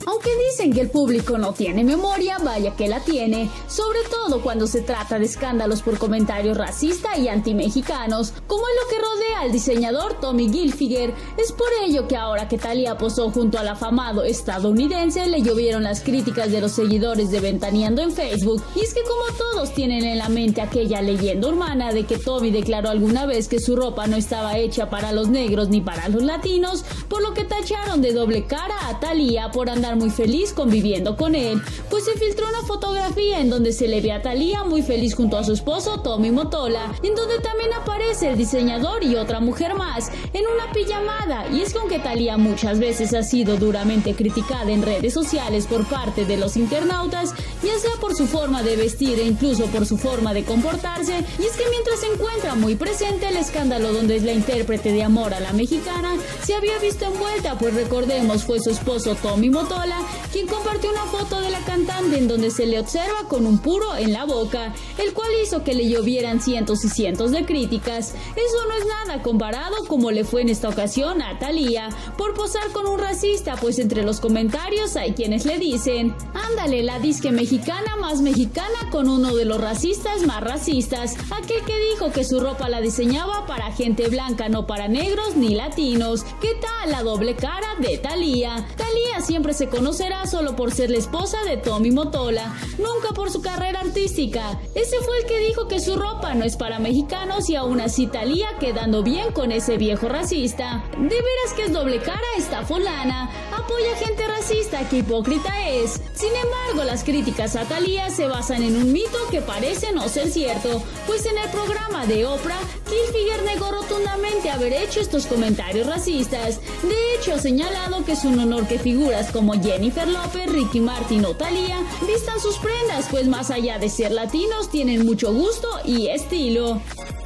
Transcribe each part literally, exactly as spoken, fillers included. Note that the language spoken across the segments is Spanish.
Aunque dicen que el público no tiene memoria, vaya que la tiene, sobre todo cuando se trata de escándalos por comentarios racistas y antimexicanos, como es lo que rodea al diseñador Tommy Hilfiger. Es por ello que ahora que Thalía posó junto al afamado estadounidense, le llovieron las críticas de los seguidores de Ventaneando en Facebook. Y es que como todos tienen en la mente aquella leyenda urbana de que Tommy declaró alguna vez que su ropa no estaba hecha para los negros ni para los latinos, por lo que tacharon de doble cara a Thalía por andar muy feliz conviviendo con él, pues se filtró una fotografía en donde se le ve a Thalía muy feliz junto a su esposo Tommy Mottola, en donde también aparece el diseñador y otra mujer más en una pijamada. Y es que aunque Thalía muchas veces ha sido duramente criticada en redes sociales por parte de los internautas, ya sea por su forma de vestir e incluso por su forma de comportarse, y es que mientras se encuentra muy presente el escándalo donde es la intérprete de Amor a la Mexicana, se había visto envuelta, pues recordemos fue su esposo Tommy Mottola quien compartió una foto de la cantante en donde se le observa con un puro en la boca, el cual hizo que le llovieran cientos y cientos de críticas. Eso no es nada comparado como le fue en esta ocasión a Thalía por posar con un racista, pues entre los comentarios hay quienes le dicen: ándale, la disque mexicana más mexicana con uno de los racistas más racistas, aquel que dijo que su ropa la diseñaba para gente blanca, no para negros ni latinos. ¿Qué tal la doble cara de Thalía? Thalía siempre se conocerá solo por ser la esposa de Tommy Mottola, nunca por su carrera artística. Ese fue el que dijo que su ropa no es para mexicanos y aún así Thalía quedando bien con ese viejo racista. De veras que es doble cara esta fulana, apoya gente racista, qué hipócrita es. Sin embargo, las críticas a Thalía se basan en un mito que parece no ser cierto, pues en el programa de Oprah, Hilfiger negó rotundamente haber hecho estos comentarios racistas. De hecho, ha señalado que es un honor que figuras como Jennifer López, Ricky Martin o Thalía vistan sus prendas, pues más allá de ser latinos tienen mucho gusto y estilo.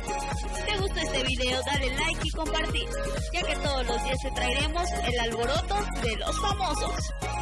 Si te gustó este video, dale like y compartir, ya que todos los días te traeremos el alboroto de los famosos.